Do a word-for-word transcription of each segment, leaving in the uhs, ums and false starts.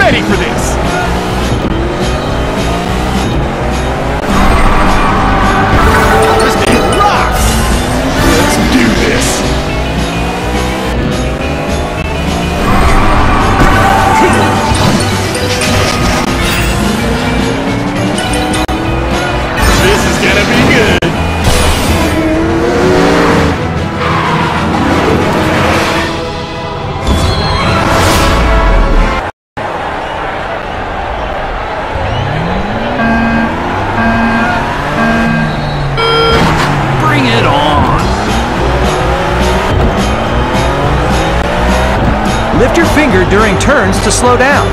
ready for this! This thing rocks! Let's do this! This is gonna be good! Lift your finger during turns to slow down.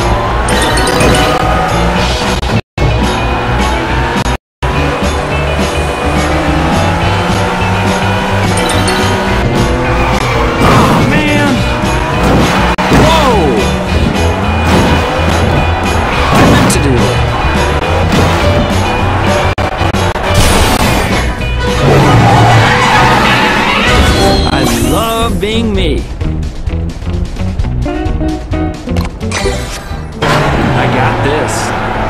Oh, man! Whoa! I meant to do that. I love being me. I got this.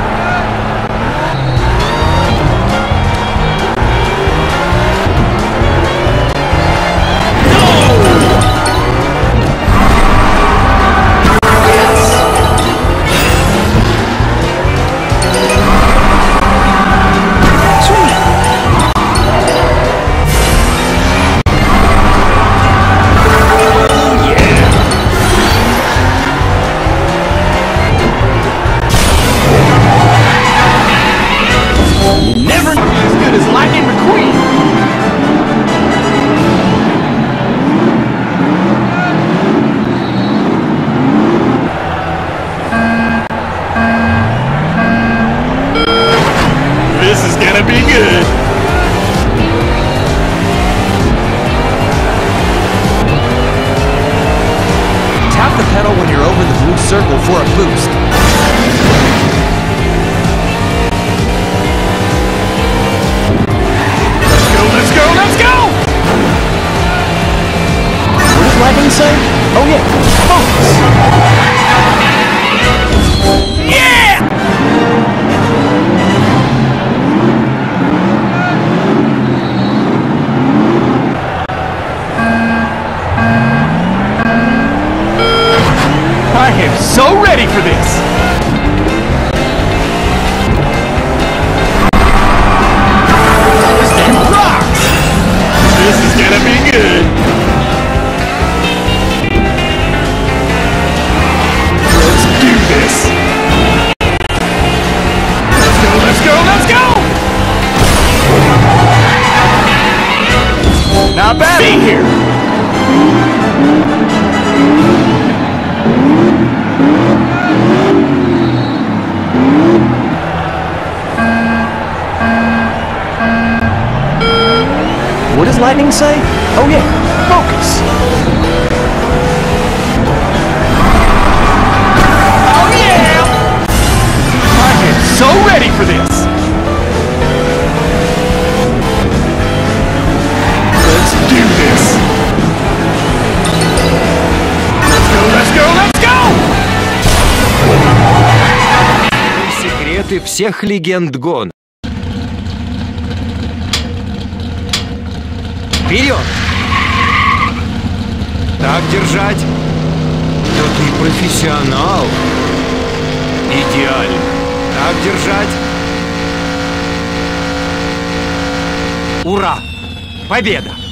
This is gonna be good. Tap the pedal when you're over the blue circle for a boost. Let's go, let's go, let's go! What does lightning say? Oh yeah, focus! I am so ready for this! This thing rocks! This is gonna be good! Let's do this! Let's go, let's go, let's go! Not bad! Be here! What does lightning say? Oh yeah, focus! Oh yeah! I am so ready for this! Let's do this! Let's go, let's go, let's go! Секреты всех легенд гон. Вперед! Так держать. Да ты профессионал. Идеально. Так держать. Ура! Победа!